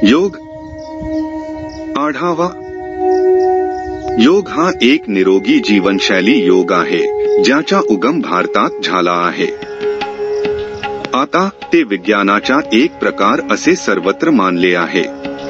योग आढावा. योग हा एक निरोगी जीवनशैली योग आहे ज्याचा उगम भारतात झाला आहे. आता ते विज्ञानाचा एक प्रकार असे सर्वत्र मानले आहे.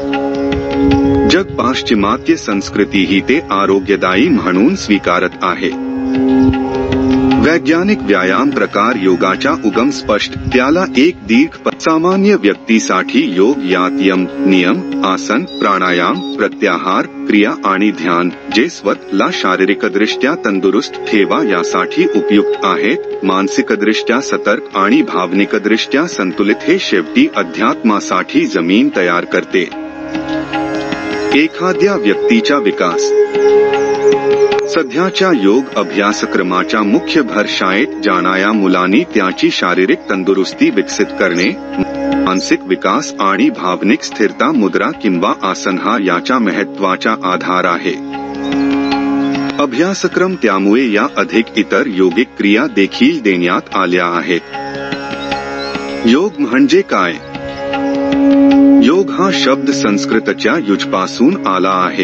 जग पाश्चिमात्य संस्कृतीही ते आरोग्यदायी म्हणून स्वीकारत आहे. वैज्ञानिक व्यायाम प्रकार योगाचा उगम स्पष्ट. त्याला एक दीर्घ सामान्य व्यक्तीसाठी योग यात यम, नियम, आसन, प्राणायाम, प्रत्याहार, क्रिया आणि ध्यान जे स्वतःला शारीरिकदृष्ट्या तंदुरुस्त ठेवा यासाठी उपयुक्त आहेत, मानसिकदृष्ट्या सतर्क आणि भावनिकदृष्ट्या संतुलित हे शेवटी अध्यात्मासाठी जमीन तयार करते. एखाद्या व्यक्तीचा विकास. सध्याच्या योग अभ्यासक्रमाचा मुख्य भर शाळेत जाणाऱ्या मुलांनी त्याची शारीरिक तंदुरुस्ती विकसित करणे, मानसिक विकास आणि भावनिक स्थिरता मुद्रा किंवा आसन हा याचा महत्त्वाचा आधार आहे. अभ्यासक्रम त्यामुळे या अधिक इतर योगिक क्रिया देखील देण्यात आल्या आहेत. योग म्हणजे काय? योग हा शब्द संस्कृतच्या युजपासून आला आहे.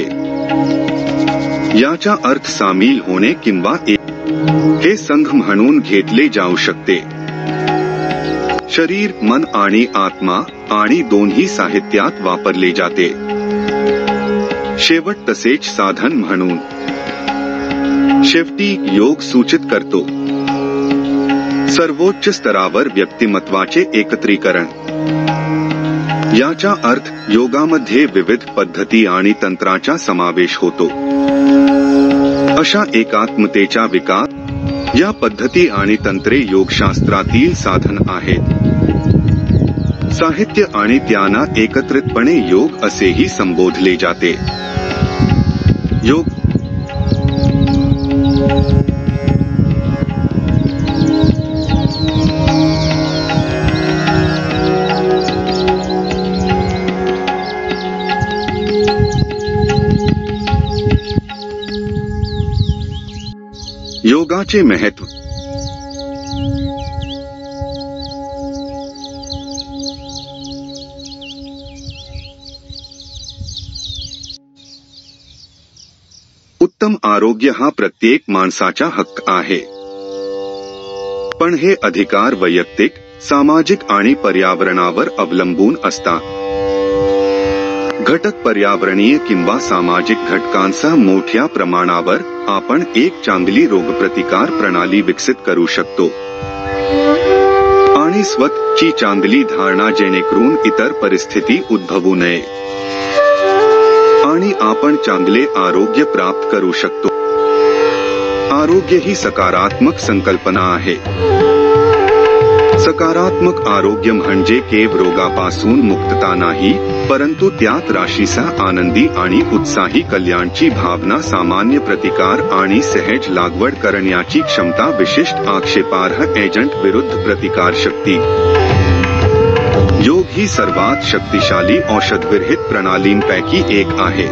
याचा अर्थ सामील होणे किंवा एक हे संघ म्हणून घेतले जाऊ शकते. शरीर, मन आणि आत्मा आणि दोन्ही साहित्यात वापरले जाते. शेवट तसेच साधन म्हणून. शेवटी योग सूचित करतो सर्वोच्च स्तरावर व्यक्तिमत्वाचे एकत्रीकरण. याचा अर्थ योगामध्ये विविध पद्धती आणि तंत्राचा समावेश होतो. अशा एकात्मतेचा विकास. या पद्धती आणि तंत्रे योगशास्त्रातील साधन आहेत. साहित्य आणि त्यांना एकत्रितपणे योग असेही संबोधले जाते. योग योगाचे महत्त्व. उत्तम आरोग्य हा प्रत्येक माणसाचा हक्क आहे. पण हे अधिकार वैयक्तिक, सामाजिक आणि पर्यावरणावर अवलंबून असतात. घटक पर्यावरणीय किंवा सामाजिक घटकांसह मोठ्या प्रमाणावर आपण एक चांगली रोगप्रतिकार प्रणाली विकसित करू शकतो आणि स्वतःची चांगली धारणा जेणेकरून इतर परिस्थिती उद्भवू नये आणि आपण चांगले आरोग्य प्राप्त करू शकतो. आरोग्य ही सकारात्मक संकल्पना आहे. सकारात्मक आरोग्य म्हणजे केवळ रोगापासून मुक्तता नाही, परंतु त्यात राशीसह आनंदी आणि उत्साही कल्याणची भावना, सामान्य प्रतिकार आणि सहज लागवड करण्याची क्षमता, विशिष्ट आक्षेपार्ह एजंट विरुद्ध प्रतिकार शक्ती. योग ही सर्वात शक्तिशाली औषधविरहित प्रणालींपैकी एक आहे.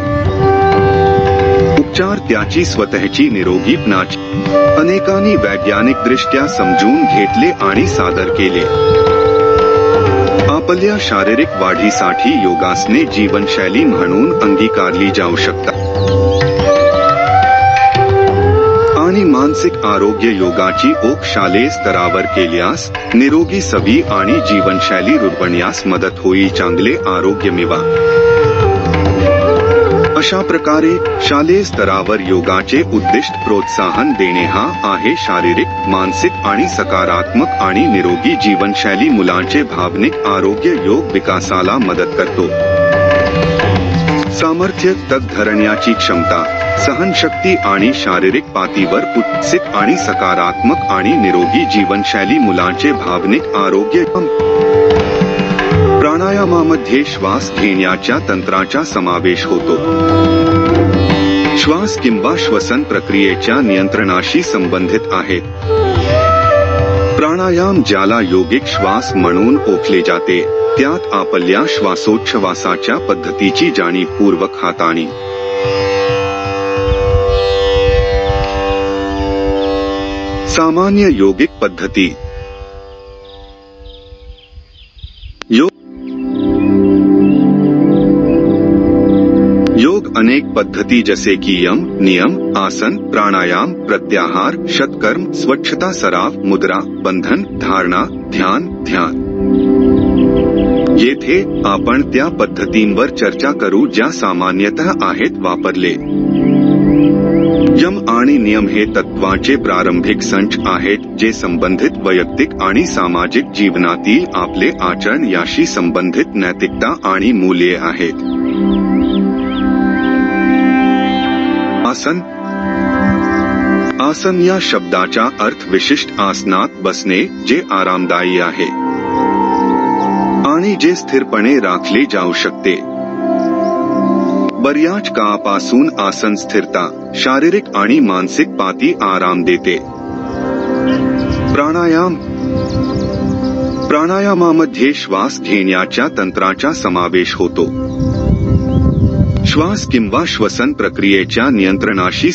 उपचार त्याची स्वतःची निरोगीपणाची. अनेकांनी वैज्ञानिकदृष्ट्या समजून घेतले आणि सादर केले. आपल्या शारीरिक वाढीसाठी योगासने जीवनशैली म्हणून अंगीकारली जाऊ शकतात आणि मानसिक आरोग्य योगाची ओक शालेय स्तरावर केल्यास निरोगी सवयी आणि जीवनशैली रुळवण्यास मदत होईल. चांगले आरोग्य मिळवा. अशा प्रकारे शालेय स्तरावर योगाचे उद्दिष्ट प्रोत्साहन देणे हा आहे. शारीरिक, मानसिक आणि सकारात्मक आणि निरोगी जीवनशैली मुलांचे भावनिक आरोग्य योग विकासाला मदत करतो. सामर्थ्य, तग धरण्याची क्षमता, सहनशक्ती आणि शारीरिक पातळीवर उत्सित आणि सकारात्मक आणि निरोगी जीवनशैली मुलांचे भावनिक आरोग्य. प्राणायामामध्ये श्वास घेण्याच्या तंत्राचा समावेश होतो. श्वास किंवा श्वसन प्रक्रियेच्या नियंत्रणाशी संबंधित आहेत. प्राणायाम ज्याला योगिक श्वास म्हणून ओळखले जाते, त्यात आपल्या श्वासोच्छवासाच्या पद्धतीची जाणीवपूर्वक हाताळणी. सामान्य योगिक पद्धती. पद्धती जसे की यम, नियम, आसन, प्राणायाम, प्रत्याहार, षटकर्म, स्वच्छता सराव, मुद्रा, बंधन, धारणा, ध्यान, ध्यान. येथे आपण त्या पद्धतींवर चर्चा करू ज्या सामान्यतः आहेत वापरले. यम आणि नियम हे तत्वाचे प्रारंभिक संच आहेत जे संबंधित वैयक्तिक आणि सामाजिक जीवनातील आपले आचरण याशी संबंधित नैतिकता आणि मूल्ये आहेत. आसन. आसन या शब्दाचा अर्थ विशिष्ट आसनात बसणे जे आरामदायी आहे आणि जे स्थिरपणे राखले जाऊ शकते. बऱ्याच काळापासून आसन स्थिरता, शारीरिक आणि मानसिक पाती आराम देते. प्राणायाम. प्राणायामामध्ये श्वास घेण्याच्या तंत्राचा समावेश होतो. श्वास किंवा श्वसन प्रक्रियेच्या नियंत्रणाशी.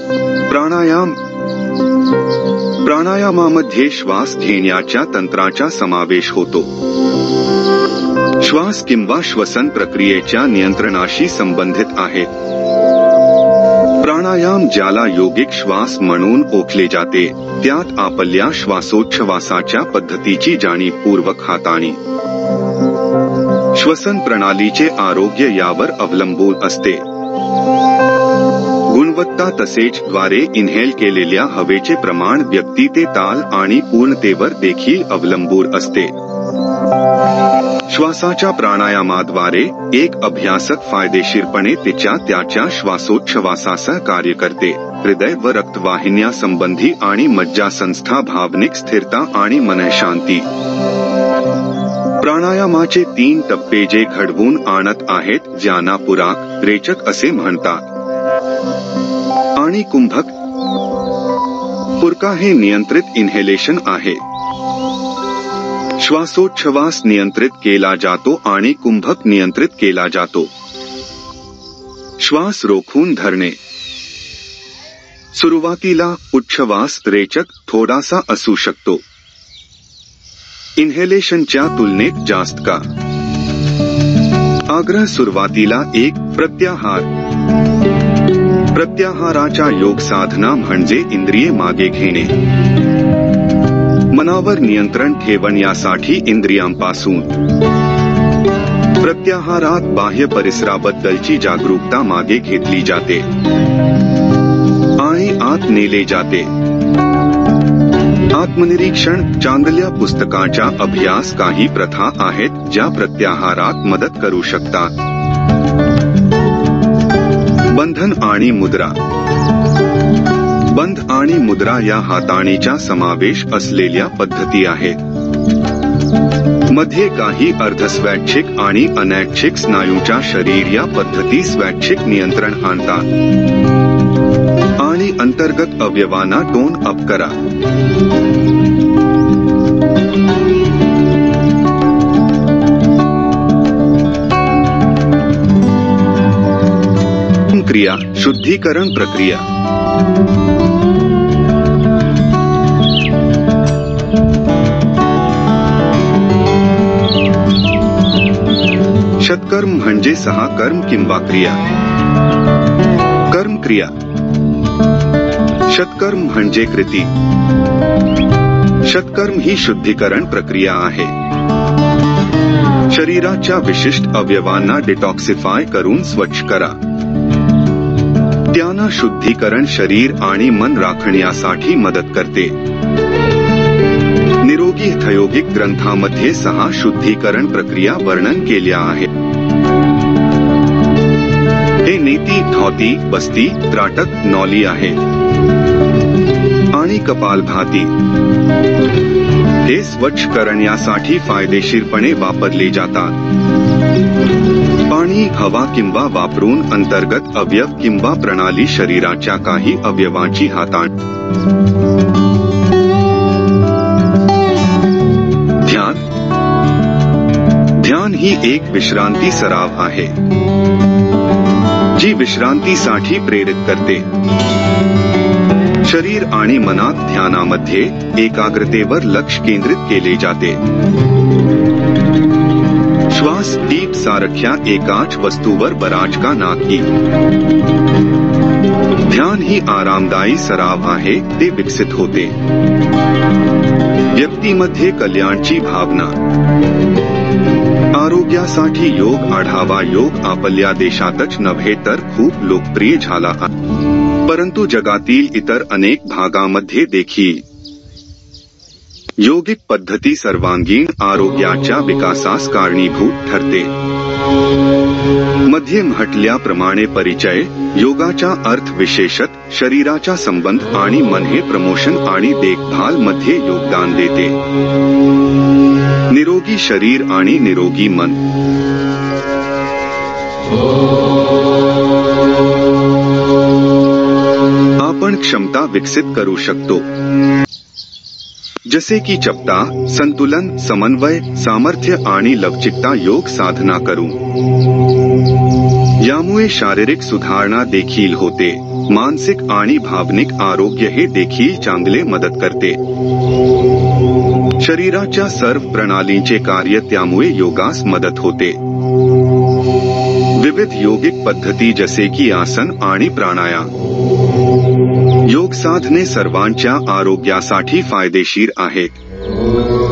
प्राणायामामध्ये श्वास घेण्याच्या तंत्राचा समावेश होतो. श्वास किंवा श्वसन प्रक्रियेच्या नियंत्रणाशी संबंधित आहेत. प्राणायाम ज्याला योगिक श्वास म्हणून ओळखले जाते, त्यात आपल्या श्वासोच्छवासाच्या पद्धतीची जाणीवपूर्वक हाताळणी. श्वसन प्रणालीचे आरोग्य यावर अवलंबून असते. गुणवत्ता तसेच द्वारे इन्हेल केलेल्या हवेचे प्रमाण, व्यक्ती ते ताल आणि पूर्णतेवर देखील अवलंबून असते. श्वासाच्या प्राणायामाद्वारे एक अभ्यासक फायदेशीरपणे त्याच्या श्वासोच्छवासासह कार्य करते. हृदय व रक्तवाहिन्या संबंधी आणि मज्जासंस्था, भावनिक स्थिरता आणि मनःशांती. प्राणायामाचे 3 टप्पे जे घडवून आणत आहेत ज्यांना पुराक, रेचक असे म्हणतात आणि कुंभक. पुरका हे नियंत्रित इन्हेलेशन आहे. श्वासोच्छवास नियंत्रित केला जातो आणि कुंभक नियंत्रित केला जातो. श्वास रोखून धरणे. सुरुवातीला उच्छवास रेचक थोडासा असू शकतो. इन्हेलेशनच्या तुलनेत जास्त का? आग्रह. सुरुवातीला एक प्रत्याहार. प्रत्याहाराचा योग साधना म्हणजे इंद्रिये मागे घेणे, मनावर नियंत्रण ठेवण्यासाठी इंद्रियांपासून. प्रत्याहारात बाह्य परिसराबद्दलची जागरूकता मागे घेतली जाते आणि आत नेले जाते. आत्मनिरीक्षण. चांगल्या पुस्तकाचा अभ्यास. काही प्रथा आहेत ज्या प्रत्याहारात मदत करू शकतात. बंधन आणि मुद्रा. बंध आणि मुद्रा या हाताळणीचा समावेश असलेल्या पद्धती आहेत. मध्ये काही अर्धस्वैच्छिक आणि अनैच्छिक स्नायूंच्या शरीर या पद्धती स्वैच्छिक नियंत्रण आणतात आणि अंतर्गत अवयवांना टोन अप करा. क्रिया. शुद्धीकरण प्रक्रिया. षटकर्म म्हणजे 6 कर्म किंवा क्रिया. कर्म क्रिया. षटकर्म म्हणजे कृती. षटकर्म ही शुद्धीकरण प्रक्रिया आहे. शरीराच्या विशिष्ट अवयवांना डिटॉक्सिफाय करून स्वच्छ करा. त्यांना शुद्धीकरण शरीर आणि मन राखण्यासाठी मदत करते. निरोगी यौगिक ग्रंथामध्ये 6 शुद्धीकरण प्रक्रिया वर्णन केल्या आहेत. हे नेती, धौती, बस्ती, त्राटक, नौली आहेत आणि कपालभाती. हे स्वच्छ करण्यासाठी फायदेशीरपणे वापरले जातात. पाणी, हवा किंवा वापरून अंतर्गत अवयव किंवा प्रणाली शरीराच्या काही अवयवांची हाताळणी. ध्यान. ध्यान ही एक विश्रांती सराव आहे जी विश्रांतीसाठी प्रेरित करते. शरीर आणि मनात ध्यानामध्ये एकाग्रतेवर लक्ष केंद्रित केले जाते. श्वास डीप सारख्या एकाच वस्तूवर बराच का नाकी. ध्यान ही आरामदायी सराव आहे, ते विकसित होते. व्यक्तीमध्ये कल्याणची भावना. आरोग्यासाठी योग आढावा. योग आपल्या देशातच नव्हे तर खूप लोकप्रिय झाला आहे, परंतु जगातील इतर अनेक भागांमध्ये देखील योगिक पद्धती सर्वांगीण आरोग्याच्या विकासास कारणीभूत ठरते. मध्ये म्हटल्याप्रमाणे परिचय. योगाचा अर्थ विशेषत शरीराचा संबंध आणि मन हे प्रमोशन आणि देखभाल मध्ये योगदान देते. निरोगी शरीर आणि निरोगी मन. आपण क्षमता विकसित करू शकतो, जसे की चपता, संतुलन, समन्वय, सामर्थ्य आणि लवचिकता. योग साधना करू यामुळे शारीरिक सुधारणा देखील होते. मानसिक आणि भावनिक आरोग्य हे देखील चांगले मदत करते. शरीराच्या सर्व प्रणालींचे कार्य त्यामुळे योगास मदत होते. विविध योगिक पद्धती जसे की आसन आणि प्राणायाम. योग साधने सर्वांच्या आरोग्यासाठी फायदेशीर आहेत.